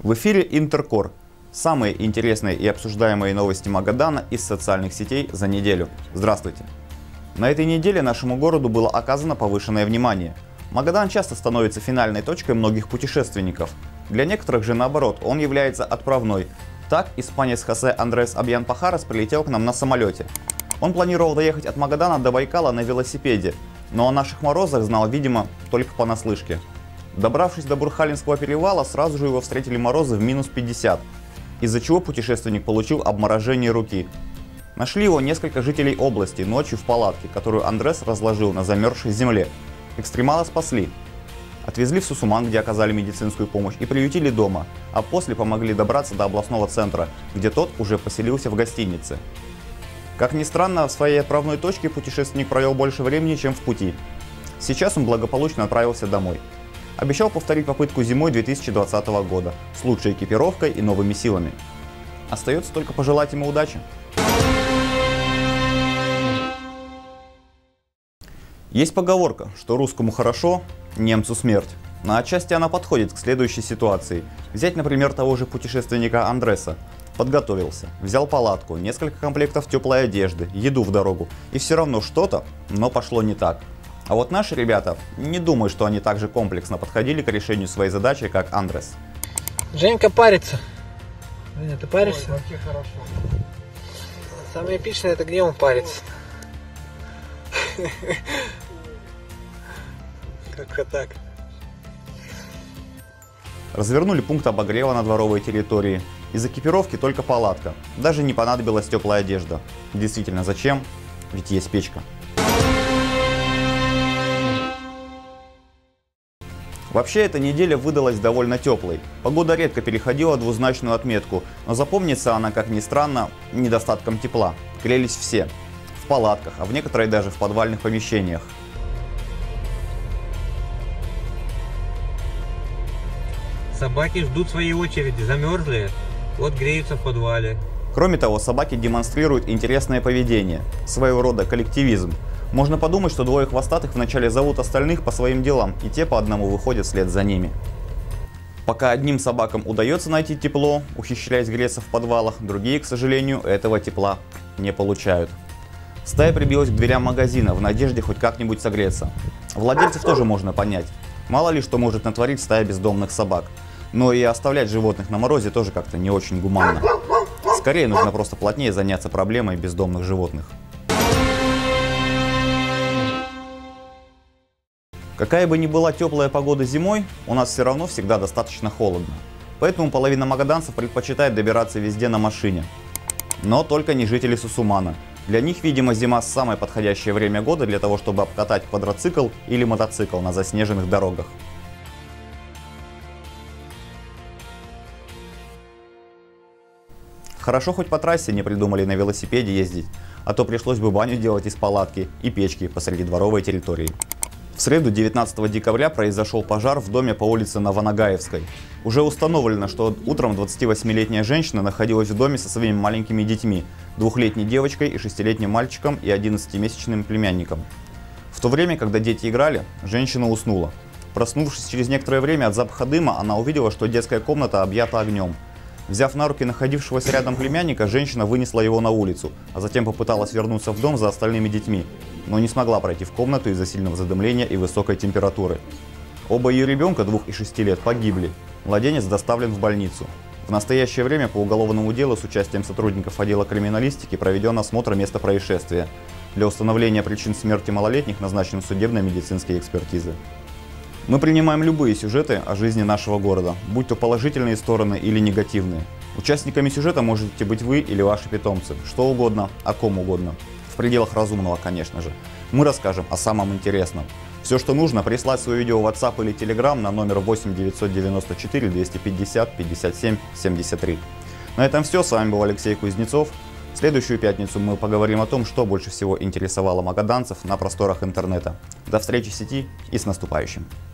В эфире Интеркор. Самые интересные и обсуждаемые новости Магадана из социальных сетей за неделю. Здравствуйте! На этой неделе нашему городу было оказано повышенное внимание. Магадан часто становится финальной точкой многих путешественников. Для некоторых же наоборот, он является отправной. Так, испанец Хосе Андрес Абьян-Пахарес прилетел к нам на самолете. Он планировал доехать от Магадана до Байкала на велосипеде, но о наших морозах знал, видимо, только понаслышке. Добравшись до Бурхалинского перевала, сразу же его встретили морозы в минус 50, из-за чего путешественник получил обморожение руки. Нашли его несколько жителей области ночью в палатке, которую Андрес разложил на замерзшей земле. Экстремала спасли. Отвезли в Сусуман, где оказали медицинскую помощь, и приютили дома, а после помогли добраться до областного центра, где тот уже поселился в гостинице. Как ни странно, в своей отправной точке путешественник провел больше времени, чем в пути. Сейчас он благополучно отправился домой. Обещал повторить попытку зимой 2020 года с лучшей экипировкой и новыми силами. Остается только пожелать ему удачи. Есть поговорка, что русскому хорошо, немцу смерть. Но отчасти она подходит к следующей ситуации. Взять, например, того же путешественника Андреса. Подготовился, взял палатку, несколько комплектов теплой одежды, еду в дорогу. И все равно что-то, но пошло не так. А вот наши ребята, не думаю, что они так же комплексно подходили к решению своей задачи, как Андрес. Женька парится. Женя, ты паришься? Ой, вообще хорошо. Самое эпичное, это где он парится. Как-то так. Развернули пункт обогрева на дворовой территории. Из экипировки только палатка. Даже не понадобилась теплая одежда. Действительно, зачем? Ведь есть печка. Вообще, эта неделя выдалась довольно теплой. Погода редко переходила двузначную отметку, но запомнится она, как ни странно, недостатком тепла. Грелись все. В палатках, а в некоторые даже в подвальных помещениях. Собаки ждут своей очереди, замерзли, вот греются в подвале. Кроме того, собаки демонстрируют интересное поведение, своего рода коллективизм. Можно подумать, что двое хвостатых вначале зовут остальных по своим делам, и те по одному выходят вслед за ними. Пока одним собакам удается найти тепло, ухищряясь греться в подвалах, другие, к сожалению, этого тепла не получают. Стая прибилась к дверям магазина в надежде хоть как-нибудь согреться. Владельцев тоже можно понять. Мало ли что может натворить стая бездомных собак. Но и оставлять животных на морозе тоже как-то не очень гуманно. Скорее нужно просто плотнее заняться проблемой бездомных животных. Какая бы ни была теплая погода зимой, у нас все равно всегда достаточно холодно. Поэтому половина магаданцев предпочитает добираться везде на машине. Но только не жители Сусумана. Для них, видимо, зима самое подходящее время года для того, чтобы обкатать квадроцикл или мотоцикл на заснеженных дорогах. Хорошо хоть по трассе не придумали на велосипеде ездить, а то пришлось бы баню делать из палатки и печки посреди дворовой территории. В среду 19 декабря произошел пожар в доме по улице Новонагаевской. Уже установлено, что утром 28-летняя женщина находилась в доме со своими маленькими детьми, 2-летней девочкой и 6-летним мальчиком и 11-месячным племянником. В то время, когда дети играли, женщина уснула. Проснувшись через некоторое время от запаха дыма, она увидела, что детская комната объята огнем. Взяв на руки находившегося рядом племянника, женщина вынесла его на улицу, а затем попыталась вернуться в дом за остальными детьми, но не смогла пройти в комнату из-за сильного задымления и высокой температуры. Оба ее ребенка 2 и 6 лет погибли. Младенец доставлен в больницу. В настоящее время по уголовному делу с участием сотрудников отдела криминалистики проведен осмотр места происшествия. Для установления причин смерти малолетних назначены судебно-медицинские экспертизы. Мы принимаем любые сюжеты о жизни нашего города, будь то положительные стороны или негативные. Участниками сюжета можете быть вы или ваши питомцы, что угодно, о ком угодно. В пределах разумного, конечно же. Мы расскажем о самом интересном. Все, что нужно, прислать свое видео в WhatsApp или Telegram на номер 8 994 250 57 73. На этом все. С вами был Алексей Кузнецов. В следующую пятницу мы поговорим о том, что больше всего интересовало магаданцев на просторах интернета. До встречи в сети и с наступающим!